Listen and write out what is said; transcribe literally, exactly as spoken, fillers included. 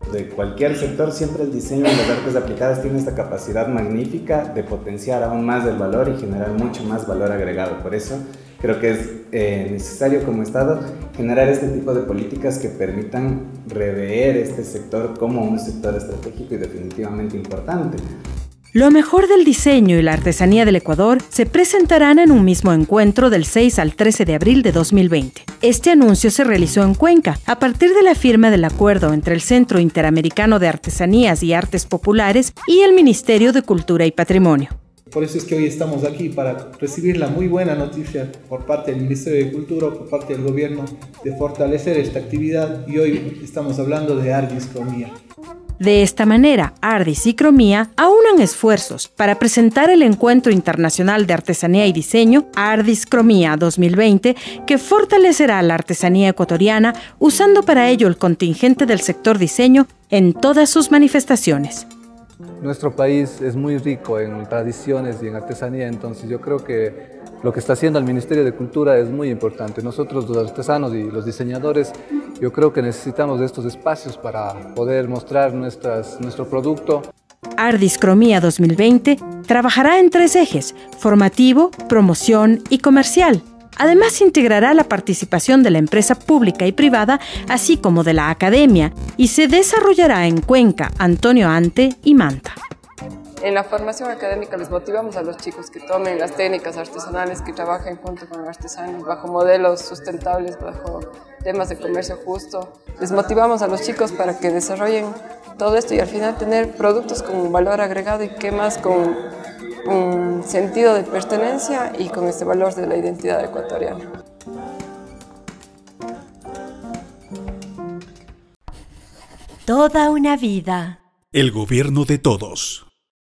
De cualquier sector, siempre el diseño y las artes aplicadas tiene esta capacidad magnífica de potenciar aún más el valor y generar mucho más valor agregado. Por eso creo que es eh, necesario como Estado generar este tipo de políticas que permitan rever este sector como un sector estratégico y definitivamente importante. Lo mejor del diseño y la artesanía del Ecuador se presentarán en un mismo encuentro del seis al trece de abril de dos mil veinte. Este anuncio se realizó en Cuenca, a partir de la firma del acuerdo entre el Centro Interamericano de Artesanías y Artes Populares y el Ministerio de Cultura y Patrimonio. Por eso es que hoy estamos aquí, para recibir la muy buena noticia por parte del Ministerio de Cultura, por parte del Gobierno, de fortalecer esta actividad, y hoy estamos hablando de Ardis Cromía. De esta manera, Ardis y Cromía aunan esfuerzos para presentar el Encuentro Internacional de Artesanía y Diseño Ardis Cromía dos mil veinte, que fortalecerá la artesanía ecuatoriana usando para ello el contingente del sector diseño en todas sus manifestaciones. Nuestro país es muy rico en tradiciones y en artesanía, entonces yo creo que lo que está haciendo el Ministerio de Cultura es muy importante. Nosotros, los artesanos y los diseñadores, yo creo que necesitamos de estos espacios para poder mostrar nuestras, nuestro producto. Ardis Cromía dos mil veinte trabajará en tres ejes: formativo, promoción y comercial. Además, integrará la participación de la empresa pública y privada, así como de la academia, y se desarrollará en Cuenca, Antonio Ante y Manta. En la formación académica les motivamos a los chicos que tomen las técnicas artesanales, que trabajen junto con artesanos bajo modelos sustentables, bajo temas de comercio justo. Les motivamos a los chicos para que desarrollen todo esto y al final tener productos con valor agregado y que más con un sentido de pertenencia y con este valor de la identidad ecuatoriana. Toda una vida. El gobierno de todos.